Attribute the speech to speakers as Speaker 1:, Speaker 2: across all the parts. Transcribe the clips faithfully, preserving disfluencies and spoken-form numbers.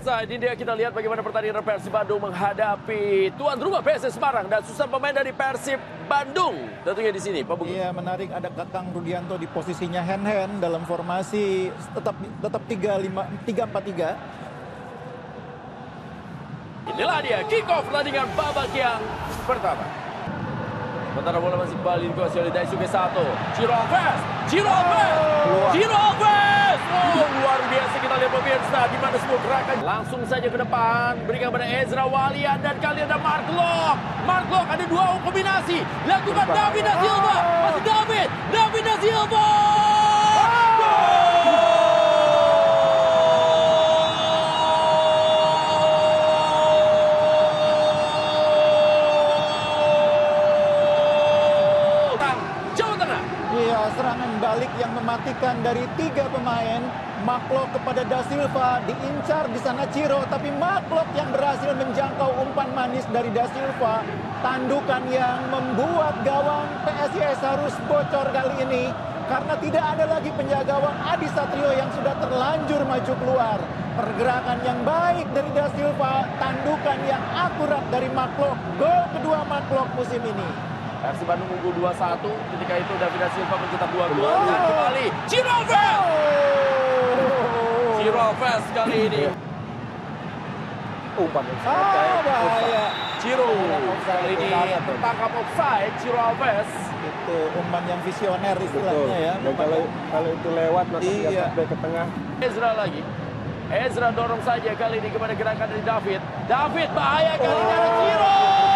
Speaker 1: pemirsa, ini dia kita lihat bagaimana pertandingan Persib Bandung menghadapi tuan rumah P S S Semarang dan susunan pemain dari Persib Bandung. Tentunya di sini, Pak Bugus.
Speaker 2: Iya, menarik ada Kakang Rudianto di posisinya hand-hand dalam formasi tetap tetap tiga empat tiga.
Speaker 1: Inilah dia kick off pertandingan babak yang pertama. Sementara bola masih kembali dikuasai oleh Daisuke Sato. Ciro Alves, Ciro Alves, Ciro Alves. Oh, luar biasa kita lihat pemirsa di mana semua gerakan. Langsung saja ke depan, berikan pada Ezra Walian dan kali ada Mark Locke. Mark Locke ada dua kombinasi. Lakukan David da Silva, masih David, David da Silva.
Speaker 2: Serangan balik yang mematikan dari tiga pemain. Mark Locke kepada Da Silva, diincar di sana Ciro, tapi Mark Locke yang berhasil menjangkau umpan manis dari Da Silva. Tandukan yang membuat gawang P S I S harus bocor kali ini karena tidak ada lagi penjaga gawang Adi Satrio yang sudah terlanjur maju keluar. Pergerakan yang baik dari Da Silva, tandukan yang akurat dari Mark Locke. Gol kedua Mark Locke musim ini.
Speaker 1: Persib Bandung unggul dua satu, ketika itu David da Silva mencetak dua gol dan kembali Ciro Alves. Ciro Alves kali ini.
Speaker 3: Umpan
Speaker 2: Ah, bahaya.
Speaker 1: Ciro kali ini tertangkap offside Ciro Alves.
Speaker 2: Itu umpan yang visioner istilahnya ya.
Speaker 3: Dan kalau kalau itu lewat langsung
Speaker 2: Iya.
Speaker 3: dia ke tengah.
Speaker 1: Ezra lagi. Ezra dorong saja kali ini kepada gerakan dari David. David bahaya kali ini ada Ciro.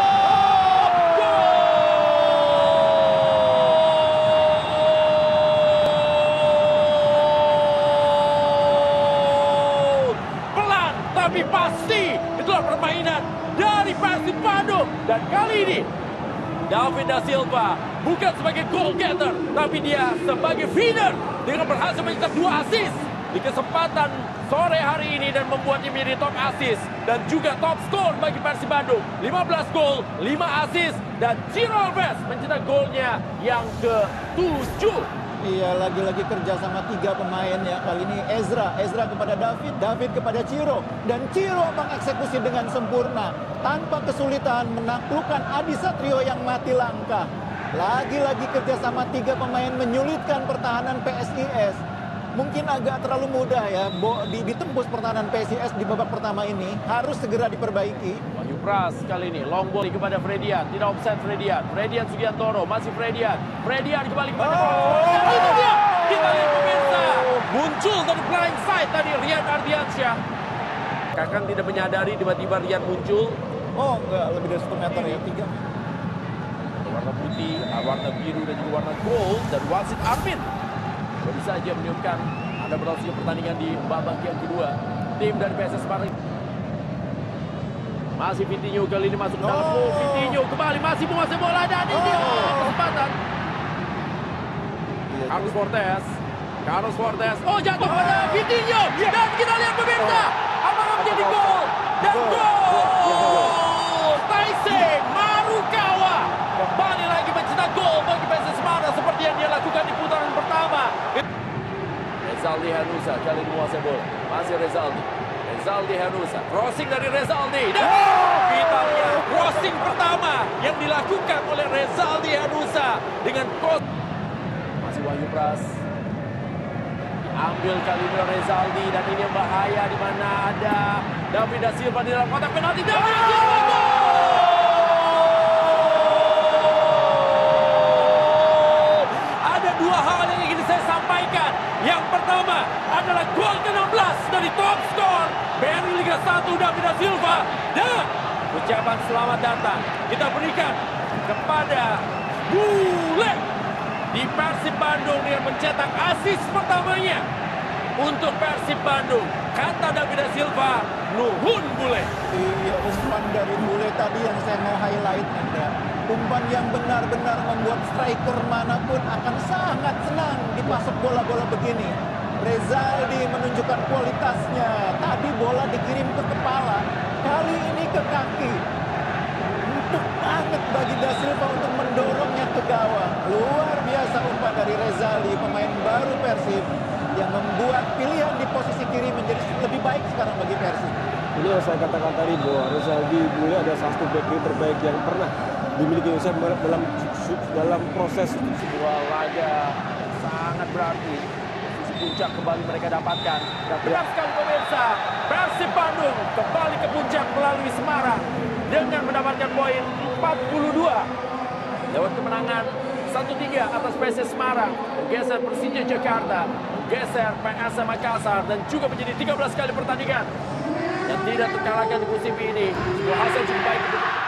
Speaker 1: Tapi pasti itulah permainan dari Persib Bandung. Dan kali ini David da Silva bukan sebagai goal getter, tapi dia sebagai feeder dengan berhasil mencetak dua assist di kesempatan sore hari ini dan membuatnya menjadi top assist dan juga top skor bagi Persib Bandung. lima belas gol, lima assist dan Ciro Alves mencetak golnya yang ketujuh.
Speaker 2: Iya, lagi-lagi kerja sama tiga pemain ya. Kali ini Ezra, Ezra kepada David, David kepada Ciro. Dan Ciro mengeksekusi dengan sempurna. Tanpa kesulitan menaklukkan Adi Satrio yang mati langkah. Lagi-lagi kerja sama tiga pemain menyulitkan pertahanan P S I S. Mungkin agak terlalu mudah ya Bo, ditembus pertahanan P S I S di babak pertama ini. Harus segera diperbaiki.
Speaker 1: Wahyu Pras kali ini long ball kepada Fredian, tidak offside Fredian. Fredian Sugiantoro, masih Fredian. Fredian kembali kepada
Speaker 2: Oh.
Speaker 1: Dan itu dia. Kita lihat pemirsa. Muncul dari blind side tadi Rian Ardiansyah. Kakang tidak menyadari tiba-tiba Rian muncul.
Speaker 2: Oh enggak, lebih dari satu meter ya, tiga.
Speaker 1: Warna putih, warna biru dan juga warna gold. Dan wasit Armin baru saja meniupkan ada berlangsungnya pertandingan di babak yang kedua. Tim dari P S S Semarang. Masih Vitinho kali ini masuk ke dalam. Oh, Vitinho kembali masih menguasai bola dan ini oh. kesempatan.
Speaker 2: Iya,
Speaker 1: Carlos Fortes. Carlos Fortes. Oh, jatuh pada Vitinho. Dan kita lihat pemirsa. Apakah menjadi gol? Dan gol! Taisei Marukawa kembali lagi mencetak gol bagi P S S Semarang seperti yang dia lakukan di putaran pertama. Rezaldi Hanusa kali ini menguasai bola. Masih Rezaldi. Rezaldi Hanusa. Crossing dari Rezaldi. Dan vitalnya crossing pertama yang dilakukan oleh Rezaldi Hanusa dengan cross. Masih Wahyu Pras. Diambil kali ini oleh Rezaldi dan ini yang bahaya di mana ada David da Silva di dalam kotak penalti. David da Silva gol! Ada dua hal yang ingin saya sampaikan. Yang pertama adalah gol ke enam belas dari top skor B R I Liga satu David da Silva. Dan ucapan selamat datang kita berikan kepada Bule di Persib Bandung yang mencetak assist pertamanya untuk Persib Bandung. Kata David da Silva, nuhun Bule.
Speaker 2: Iya, umpan dari Bule tadi yang saya mau highlight Anda. Umpan yang benar-benar membuat striker manapun akan sangat senang dipasok bola-bola begini. Rezaldi menunjukkan kualitasnya. Tadi bola dikirim ke kepala, kali ini ke kaki. Untuk banget bagi Da Silva untuk mendorongnya ke gawang. Luar biasa umpan dari Rezaldi, pemain baru Persib yang membuat pilihan di posisi kiri menjadi lebih baik sekarang bagi Persib.
Speaker 3: Ini yang saya katakan tadi bahwa Rezaldi Bule adalah satu back terbaik yang pernah dimiliki Indonesia dalam dalam proses
Speaker 1: Sebuah laga yang sangat berarti. Posisi puncak kembali mereka dapatkan. Dan benar sekali pemirsa, Persib Bandung kembali ke puncak melalui Semarang dengan mendapatkan poin empat puluh dua. Lewat kemenangan satu tiga atas P S S Semarang, menggeser Persija Jakarta, menggeser P S M Makassar, dan juga menjadi tiga belas kali pertandingan yang tidak terkalahkan di musim ini. Sebuah hasil cukup baik untuk